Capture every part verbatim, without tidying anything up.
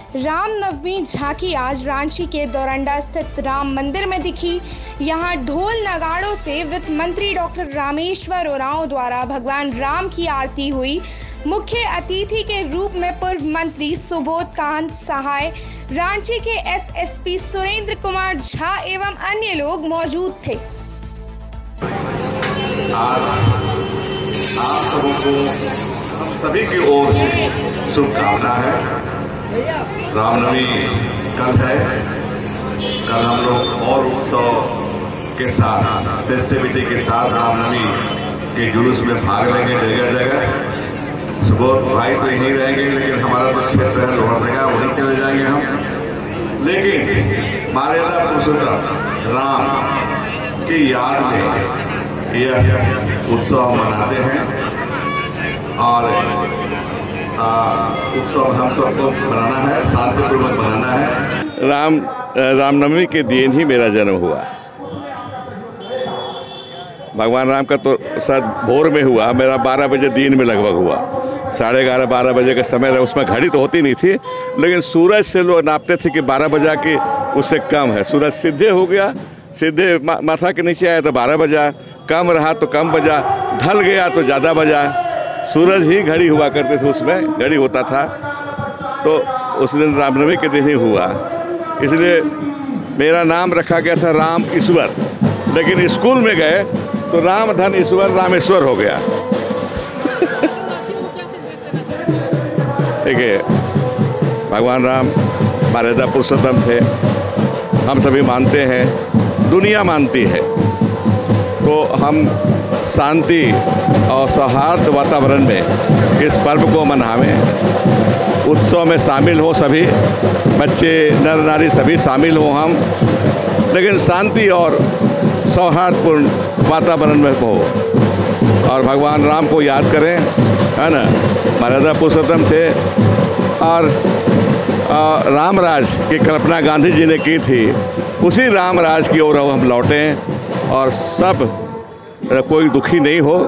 रामनवमी झांकी आज रांची के दोरंडा स्थित राम मंदिर में दिखी। यहां ढोल नगाड़ों से वित्त मंत्री डॉक्टर रामेश्वर उरांव द्वारा भगवान राम की आरती हुई। मुख्य अतिथि के रूप में पूर्व मंत्री सुबोध कांत सहाय, रांची के एसएसपी सुरेंद्र कुमार झा एवं अन्य लोग मौजूद थे। आज आप सबों को हम सभी की ओर से शुभकामना है। रामनवमी कल है, कल हम लोग और उत्सव के साथ, फेस्टिविटी के साथ रामनवमी के जुलूस में भाग लेंगे जगह जगह। सुबोध भाई तो यहीं रहेंगे, लेकिन हमारा तो क्षेत्र है लोहरदगा, वहीं चले जाएंगे हम। लेकिन मर्यादा पुरुषोत्तम राम की याद में यह उत्सव मनाते हैं और उत्सव हम सबको मनाना है, शांतिपूर्वक मनाना है। राम रामनवमी के दिन ही मेरा जन्म हुआ। भगवान राम का तो शायद भोर में हुआ, मेरा बारह बजे दिन में लगभग हुआ। साढ़े ग्यारह बारह बजे का समय रहा, उसमें घड़ी तो होती नहीं थी, लेकिन सूरज से लोग नापते थे कि बारह बजा की उससे कम है। सूरज सीधे हो गया, सीधे मा, माथा के नीचे आया तो बारह बजा, कम रहा तो कम बजा, ढल गया तो ज़्यादा बजा। सूरज ही घड़ी हुआ करते थे, उसमें घड़ी होता था। तो उस दिन रामनवमी के दिन ही हुआ, इसलिए मेरा नाम रखा गया था राम ईश्वर। लेकिन स्कूल में गए तो राम धन ईश्वर रामेश्वर हो गया। देखिए, भगवान राम मर्यादा पुरुषोत्तम थे, हम सभी मानते हैं, दुनिया मानती है। तो हम शांति और सौहार्द वातावरण में इस पर्व को मनावें, उत्सव में शामिल हो सभी, बच्चे नर नारी सभी शामिल हो हम, लेकिन शांति और सौहार्दपूर्ण वातावरण में हो और भगवान राम को याद करें, है ना। मर्यादा पुरुषोत्तम थे और रामराज की कल्पना गांधी जी ने की थी, उसी रामराज की ओर हम लौटें और सब कोई दुखी नहीं हो।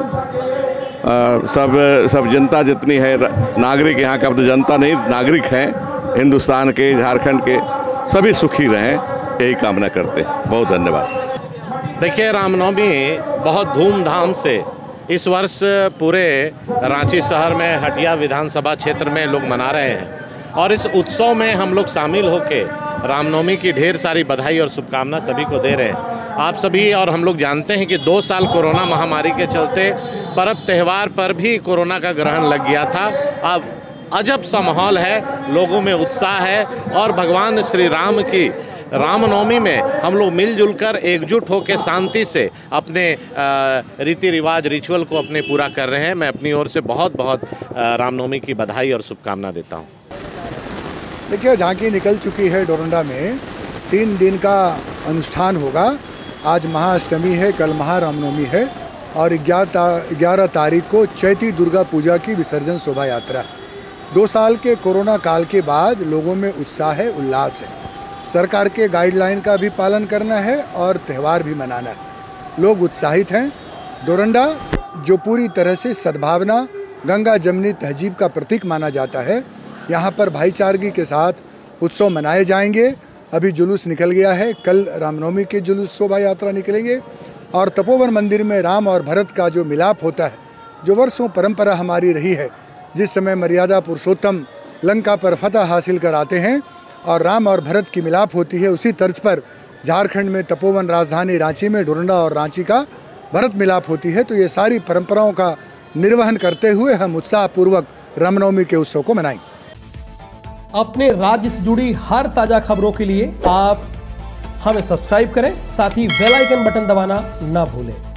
आ, सब सब जनता जितनी है, नागरिक यहाँ का तो जनता नहीं, नागरिक हैं हिंदुस्तान के, झारखंड के, सभी सुखी रहें, यही कामना करते हैं। बहुत धन्यवाद। देखिए, रामनवमी बहुत धूमधाम से इस वर्ष पूरे रांची शहर में हटिया विधानसभा क्षेत्र में लोग मना रहे हैं और इस उत्सव में हम लोग शामिल होकर रामनवमी की ढेर सारी बधाई और शुभकामना सभी को दे रहे हैं। आप सभी और हम लोग जानते हैं कि दो साल कोरोना महामारी के चलते पर्व त्यौहार पर भी कोरोना का ग्रहण लग गया था। अब अजब सा माहौल है, लोगों में उत्साह है और भगवान श्री राम की रामनवमी में हम लोग मिलजुल कर एकजुट होकर शांति से अपने रीति रिवाज रिचुअल को अपने पूरा कर रहे हैं। मैं अपनी ओर से बहुत बहुत रामनवमी की बधाई और शुभकामना देता हूँ। देखिए, झांकी निकल चुकी है डोरंडा में, तीन दिन का अनुष्ठान होगा। आज महाअष्टमी है, कल महारामनवमी है और ग्यारह तारीख को चैती दुर्गा पूजा की विसर्जन शोभा यात्रा। दो साल के कोरोना काल के बाद लोगों में उत्साह है, उल्लास है। सरकार के गाइडलाइन का भी पालन करना है और त्यौहार भी मनाना है। लोग उत्साहित हैं। डोरंडा जो पूरी तरह से सद्भावना, गंगा जमनी तहजीब का प्रतीक माना जाता है, यहाँ पर भाईचारगी के साथ उत्सव मनाए जाएंगे। अभी जुलूस निकल गया है, कल रामनवमी के जुलूस शोभा यात्रा निकलेंगे और तपोवन मंदिर में राम और भरत का जो मिलाप होता है, जो वर्षों परंपरा हमारी रही है, जिस समय मर्यादा पुरुषोत्तम लंका पर फतह हासिल कर आते हैं और राम और भरत की मिलाप होती है, उसी तर्ज पर झारखंड में तपोवन राजधानी रांची में डोरंडा और रांची का भरत मिलाप होती है। तो ये सारी परंपराओं का निर्वहन करते हुए हम उत्साहपूर्वक रामनवमी के उत्सव को मनाएंगे। अपने राज्य से जुड़ी हर ताजा खबरों के लिए आप हमें सब्सक्राइब करें, साथ ही बेल आइकन बटन दबाना ना भूलें।